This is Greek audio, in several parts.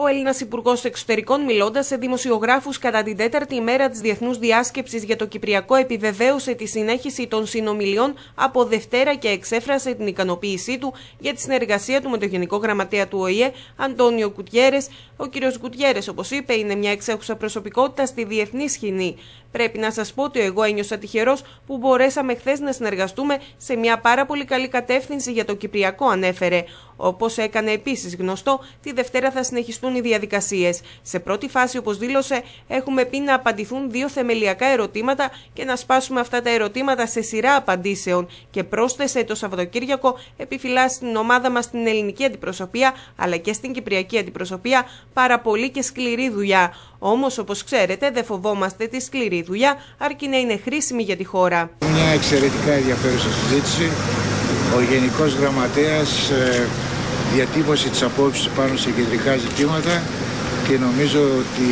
Ο Έλληνας Υπουργός Εξωτερικών, μιλώντας σε δημοσιογράφους κατά την 4η ημέρα της Διεθνούς Διάσκεψης για το Κυπριακό, επιβεβαίωσε τη συνέχιση των συνομιλιών από Δευτέρα και εξέφρασε την ικανοποίησή του για τη συνεργασία του με τον Γενικό Γραμματέα του ΟΗΕ, Αντώνιο Γκουτιέρες. Ο κ. Γκουτιέρες, όπως είπε, είναι μια εξέχουσα προσωπικότητα στη διεθνή σκηνή. Πρέπει να σας πω ότι εγώ ένιωσα τυχερός που μπορέσαμε χθες να συνεργαστούμε σε μια πάρα πολύ καλή κατεύθυνση για το Κυπριακό, ανέφερε. Όπως έκανε επίσης γνωστό, τη Δευτέρα θα συνεχιστούν οι διαδικασίες. Σε πρώτη φάση, όπως δήλωσε, έχουμε πει να απαντηθούν 2 θεμελιακά ερωτήματα και να σπάσουμε αυτά τα ερωτήματα σε σειρά απαντήσεων. Και πρόσθεσε, το Σαββατοκύριακο επιφυλάσσει στην ομάδα μας στην ελληνική αντιπροσωπεία αλλά και στην κυπριακή αντιπροσωπεία πάρα πολύ και σκληρή δουλειά. Όμως, όπως ξέρετε, δεν φοβόμαστε τη σκληρή δουλειά, αρκεί να είναι χρήσιμη για τη χώρα. Μια εξαιρετικά ενδιαφέρουσα συζήτηση. Ο Γενικός Γραμματέας διατύπωσε τις απόψεις πάνω σε κεντρικά ζητήματα και νομίζω ότι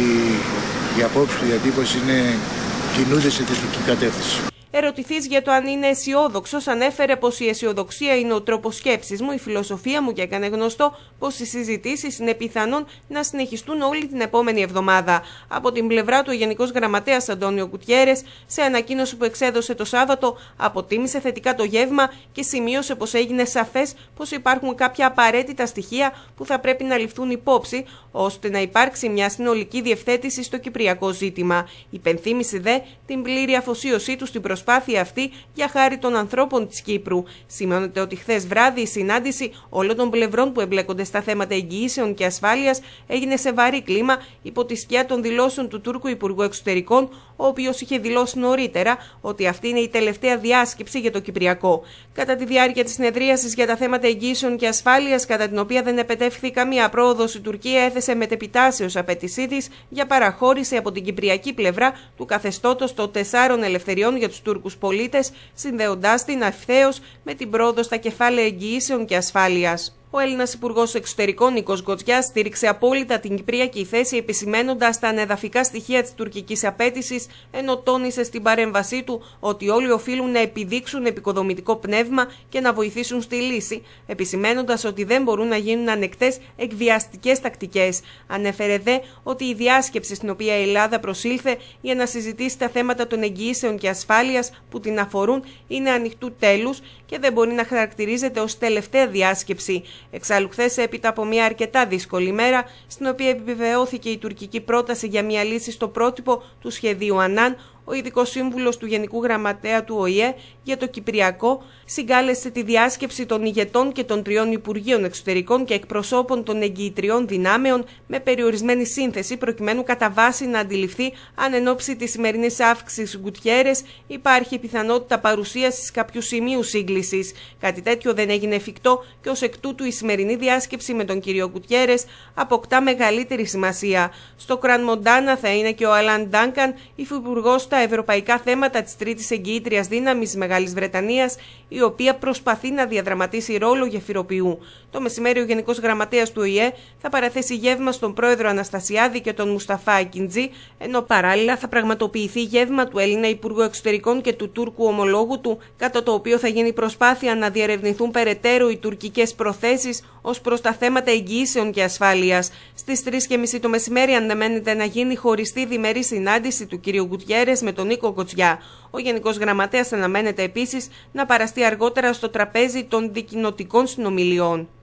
οι απόψεις του διατύπωση κινούνται σε θετική κατεύθυνση. Ερωτηθείς για το αν είναι αισιόδοξος, ανέφερε πως η αισιοδοξία είναι ο τρόπος σκέψης μου, η φιλοσοφία μου, και έκανε γνωστό πως οι συζητήσεις είναι πιθανόν να συνεχιστούν όλη την επόμενη εβδομάδα. Από την πλευρά του, ο Γενικός Γραμματέας Αντώνιο Γκουτιέρες, σε ανακοίνωση που εξέδωσε το Σάββατο, αποτίμησε θετικά το γεύμα και σημείωσε πως έγινε σαφές πως υπάρχουν κάποια απαραίτητα στοιχεία που θα πρέπει να ληφθούν υπόψη, ώστε να υπάρξει μια συνολική διευθέτηση στο κυπριακό ζήτημα. Υπενθύμησε δε την πλήρη αφοσίωσή του στην προσπάθεια αυτή για χάρη των ανθρώπων της Κύπρου. Σημειώνεται ότι χθες βράδυ η συνάντηση όλων των πλευρών που εμπλέκονται στα θέματα εγγυήσεων και ασφάλειας έγινε σε βαρύ κλίμα υπό τη σκιά των δηλώσεων του Τούρκου Υπουργού Εξωτερικών, ο οποίος είχε δηλώσει νωρίτερα ότι αυτή είναι η τελευταία διάσκεψη για το Κυπριακό. Κατά τη διάρκεια της συνεδρίασης για τα θέματα εγγυήσεων και ασφάλειας, κατά την οποία δεν επετεύχθη καμία πρόοδος, η Τουρκία έθεσε μετεπιτάσεως απέτησή της για παραχώρηση από την κυπριακή πλευρά του καθεστώτος των 4 ελευθεριών για τους Τούρκους πολίτες, συνδέοντάς την ευθέως με την πρόοδο στα κεφάλαια εγγυήσεων και ασφάλειας. Ο Έλληνας Υπουργός Εξωτερικών Νίκος Γκοτζιάς στήριξε απόλυτα την κυπριακή θέση, επισημένοντας τα ανεδαφικά στοιχεία της τουρκικής απέτησης, ενώ τόνισε στην παρέμβασή του ότι όλοι οφείλουν να επιδείξουν επικοδομητικό πνεύμα και να βοηθήσουν στη λύση, επισημένοντας ότι δεν μπορούν να γίνουν ανεκτές εκβιαστικές τακτικές. Ανέφερε δε ότι η διάσκεψη στην οποία η Ελλάδα προσήλθε για να συζητήσει τα θέματα των εγγυήσεων και ασφάλειας που την αφορούν είναι ανοιχτού τέλους και δεν μπορεί να χαρακτηρίζεται ως τελευταία διάσκεψη. Εξάλλου, χθες, έπειτα από μια αρκετά δύσκολη μέρα, στην οποία επιβεβαιώθηκε η τουρκική πρόταση για μια λύση στο πρότυπο του σχεδίου Ανάν, ο ειδικός σύμβουλος του Γενικού Γραμματέα του ΟΗΕ για το Κυπριακό συγκάλεσε τη διάσκεψη των ηγετών και των 3 Υπουργείων Εξωτερικών και εκπροσώπων των εγγυητριών δυνάμεων με περιορισμένη σύνθεση, προκειμένου κατά βάση να αντιληφθεί αν εν ώψη της σημερινής αύξησης Γκουτιέρες υπάρχει πιθανότητα παρουσίασης κάποιου σημείου σύγκλησης. Κάτι τέτοιο δεν έγινε εφικτό και ως εκ τούτου η σημερινή διάσκεψη με τον κύριο Γκουτιέρες αποκτά μεγαλύτερη σημασία. Στο Κραν Μοντάνα θα είναι και ο Αλάν Ντάνκαν, υφυπουργός στα ευρωπαϊκά θέματα της τρίτης εγγυήτριας δύναμης Μεγάλης Βρετανίας, η οποία προσπαθεί να διαδραματίσει ρόλο γεφυροποιού. Το μεσημέρι, ο Γενικός Γραμματέας του ΟΗΕ θα παραθέσει γεύμα στον πρόεδρο Αναστασιάδη και τον Μουσταφά Ακιντζή, ενώ παράλληλα θα πραγματοποιηθεί γεύμα του Έλληνα Υπουργού Εξωτερικών και του Τούρκου ομολόγου του, κατά το οποίο θα γίνει προσπάθεια να διερευνηθούν περαιτέρω οι τουρκικές προθέσεις ως προς τα θέματα εγγυήσεων και ασφάλειας. Στις 3:30 το μεσημέρι αναμένεται να γίνει χωριστή διμερή συνάντηση του κ. Γκουτιέρες με τον Νίκο Γκοτζιά. Ο Γενικός Γραμματέας αναμένεται επίσης να παραστεί αργότερα στο τραπέζι των δικοινοτικών συνομιλιών.